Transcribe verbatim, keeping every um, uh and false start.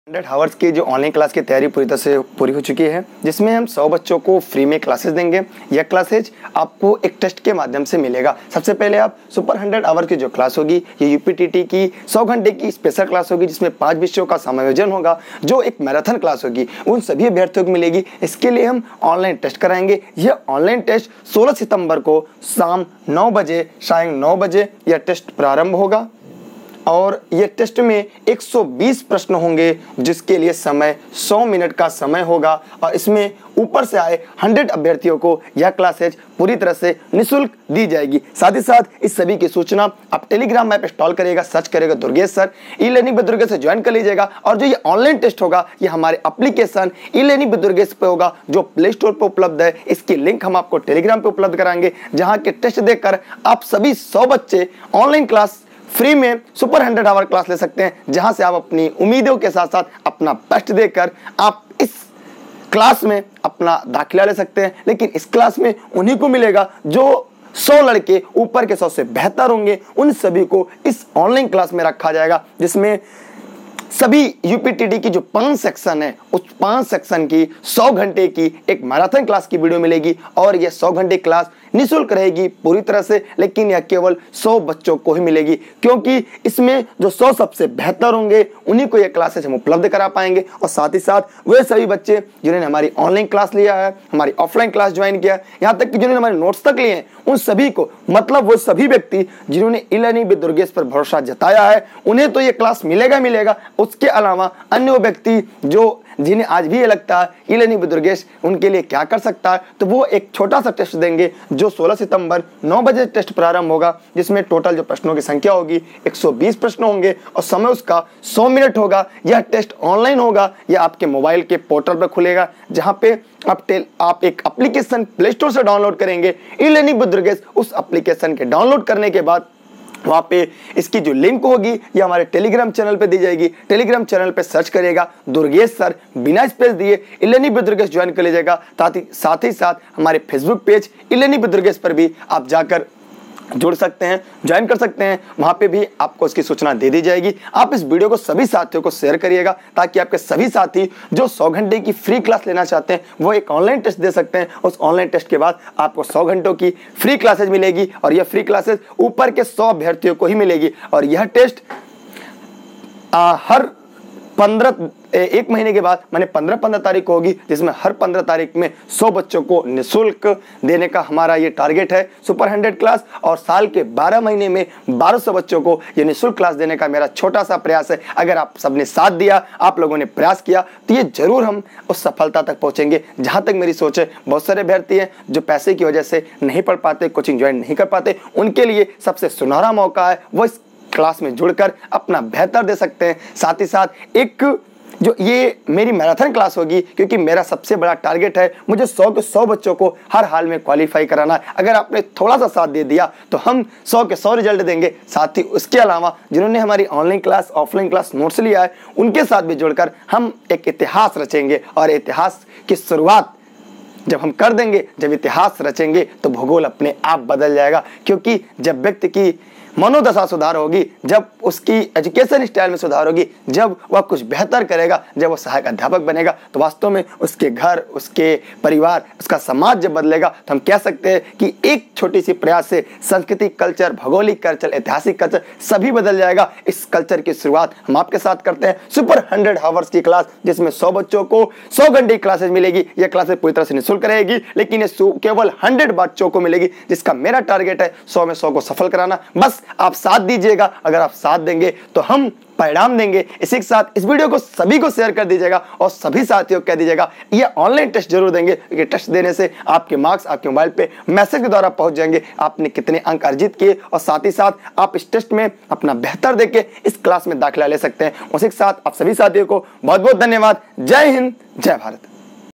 Hundred hours की जो online class की तैयारी पूरी तरह से पूरी हो चुकी है, जिसमें हम सौ बच्चों को फ्री में क्लासेस देंगे। यह क्लासेज आपको एक टेस्ट के माध्यम से मिलेगा। सबसे पहले आप सुपर हंड्रेड आवर्स की जो क्लास होगी, ये यूपीटीटी की सौ घंटे की स्पेशल क्लास होगी, जिसमें पांच विषयों का समायोजन होगा, जो एक मैराथन क्लास होगी, उन सभी अभ्यर्थियों को मिलेगी। इसके लिए हम ऑनलाइन टेस्ट कराएंगे। यह ऑनलाइन टेस्ट सोलह सितंबर को शाम नौ बजे सायं नौ बजे यह टेस्ट प्रारंभ होगा और ये टेस्ट में एक सौ बीस प्रश्न होंगे, जिसके लिए समय सौ मिनट का समय होगा और इसमें ऊपर से आए सौ अभ्यर्थियों को यह क्लासेज पूरी तरह से निःशुल्क दी जाएगी। साथ ही साथ इस सभी की सूचना आप टेलीग्राम ऐप इंस्टॉल करेगा, सर्च करेगा Durgesh sir, e learning with Durgesh से ज्वाइन कर लीजिएगा। और जो ये ऑनलाइन टेस्ट होगा, ये हमारे application e learning with Durgesh पे होगा, जो प्ले स्टोर पर उपलब्ध है। इसकी लिंक हम आपको टेलीग्राम पे उपलब्ध कराएंगे, जहाँ के टेस्ट देखकर आप सभी सौ बच्चे ऑनलाइन क्लास फ्री में सुपर हंड्रेड आवर क्लास ले सकते हैं, जहां से आप अपनी उम्मीदों के साथ साथ अपना बेस्ट देकर आप इस क्लास में अपना दाखिला ले सकते हैं। लेकिन इस क्लास में उन्हीं को मिलेगा जो सौ लड़के ऊपर के सौ से बेहतर होंगे। उन सभी को इस ऑनलाइन क्लास में रखा जाएगा, जिसमें सभी यूपीटीटी की जो पांच सेक्शन है, उस पांच सेक्शन की सौ घंटे की एक मैराथन क्लास की वीडियो मिलेगी। और यह सौ घंटे क्लास निःशुल्क रहेगी पूरी तरह से, लेकिन यह केवल सौ बच्चों को ही मिलेगी, क्योंकि इसमें जो सौ सबसे बेहतर होंगे उन्हीं को यह क्लासेस हम उपलब्ध करा पाएंगे। और साथ ही साथ वे सभी बच्चे जिन्होंने हमारी ऑनलाइन क्लास लिया है, हमारी ऑफलाइन क्लास ज्वाइन किया है, यहाँ तक कि जिन्होंने हमारे नोट्स तक लिए हैं, उन सभी को, मतलब वो सभी व्यक्ति जिन्होंने ई लर्निंग विद दुर्गेश पर भरोसा जताया है, उन्हें तो ये क्लास मिलेगा मिलेगा। उसके अलावा अन्य वो व्यक्ति जो जिन्हें आज भी ये लगता है ई लर्निंग विद दुर्गेश उनके लिए क्या कर सकता है, तो वो एक छोटा सा टेस्ट देंगे, जो सोलह सितंबर नौ बजे टेस्ट प्रारंभ होगा, जिसमें टोटल जो प्रश्नों की संख्या होगी एक सौ बीस प्रश्न होंगे और समय उसका सौ मिनट होगा। यह टेस्ट ऑनलाइन होगा, यह आपके मोबाइल के पोर्टल पर खुलेगा, जहां पे आप टेल आप एक एप्लीकेशन प्ले स्टोर से डाउनलोड करेंगे ई लर्निंग विद दुर्गेश। उस एप्लीकेशन के डाउनलोड करने के बाद वहाँ पे इसकी जो लिंक होगी ये हमारे टेलीग्राम चैनल पे दी जाएगी। टेलीग्राम चैनल पे सर्च करेगा दुर्गेश सर, बिना स्पेस दिए e learning with Durgesh join कर लीजिएगा। साथ ही साथ हमारे Facebook page e learning with Durgesh पर भी आप जाकर जुड़ सकते हैं, ज्वाइन कर सकते हैं। वहां पे भी आपको इसकी सूचना दे दी जाएगी। आप इस वीडियो को सभी साथियों को शेयर करिएगा, ताकि आपके सभी साथी जो सौ घंटे की फ्री क्लास लेना चाहते हैं वो एक ऑनलाइन टेस्ट दे सकते हैं। उस ऑनलाइन टेस्ट के बाद आपको सौ घंटों की फ्री क्लासेज मिलेगी और यह फ्री क्लासेज ऊपर के सौ अभ्यर्थियों को ही मिलेगी। और यह टेस्ट आ, हर पंद्रह एक महीने के बाद माने पंद्रह पंद्रह तारीख को होगी, जिसमें हर पंद्रह तारीख में सौ बच्चों को निःशुल्क देने का हमारा ये टारगेट है सुपर हंड्रेड क्लास। और साल के बारह महीने में बारह सौ बच्चों को ये निःशुल्क क्लास देने का मेरा छोटा सा प्रयास है। अगर आप सबने साथ दिया, आप लोगों ने प्रयास किया, तो ये जरूर हम उस सफलता तक पहुंचेंगे। जहां तक मेरी सोच है, बहुत सारे अभ्यर्थी हैं जो पैसे की वजह से नहीं पढ़ पाते, कोचिंग ज्वाइन नहीं कर पाते, उनके लिए सबसे सुनहरा मौका है, वो इस क्लास में जुड़कर अपना बेहतर दे सकते हैं। साथ ही साथ एक जो ये मेरी मैराथन क्लास होगी, क्योंकि मेरा सबसे बड़ा टारगेट है, मुझे सौ के सौ बच्चों को हर हाल में क्वालिफाई कराना है। अगर आपने थोड़ा सा साथ दे दिया तो हम सौ के सौ रिजल्ट देंगे। साथ ही उसके अलावा जिन्होंने हमारी online class offline class notes लिया है, उनके साथ भी जुड़कर हम एक इतिहास रचेंगे। और इतिहास की शुरुआत जब हम कर देंगे, जब इतिहास रचेंगे, तो भूगोल अपने आप बदल जाएगा। क्योंकि जब व्यक्ति की मनोदशा सुधार होगी, जब उसकी एजुकेशन स्टाइल में सुधार होगी, जब वह कुछ बेहतर करेगा, जब वह सहायक अध्यापक बनेगा, तो वास्तव में उसके घर, उसके परिवार, उसका समाज जब बदलेगा, तो हम कह सकते हैं कि एक छोटी सी प्रयास से संस्कृति, कल्चर, भौगोलिक कल्चर, ऐतिहासिक कल्चर सभी बदल जाएगा। इस कल्चर की शुरुआत हम आपके साथ करते हैं सुपर हंड्रेड आवर्स की क्लास, जिसमें सौ बच्चों को सौ घंटे की क्लासेज मिलेगी। यह क्लासेज पूरी तरह से निःशुल्क रहेगी, लेकिन ये केवल हंड्रेड बच्चों को मिलेगी, जिसका मेरा टारगेट है सौ में सौ को सफल कराना। बस आप साथ दीजिएगा। अगर आप साथ देंगे तो हम परिणाम देंगे। इसी के साथ इस वीडियो को सभी को शेयर कर दीजिएगा और सभी साथियों को कह दीजिएगा ये ऑनलाइन टेस्ट जरूर देंगे, क्योंकि टेस्ट देने से आपके मार्क्स आपके मोबाइल पे मैसेज के द्वारा पहुंच जाएंगे, आपने कितने अंक अर्जित किए। और साथ ही साथ आप इस टेस्ट में अपना बेहतर देके इस क्लास में दाखिला ले सकते हैं। उसी के साथ आप सभी साथियों को बहुत बहुत धन्यवाद। जय हिंद, जय भारत।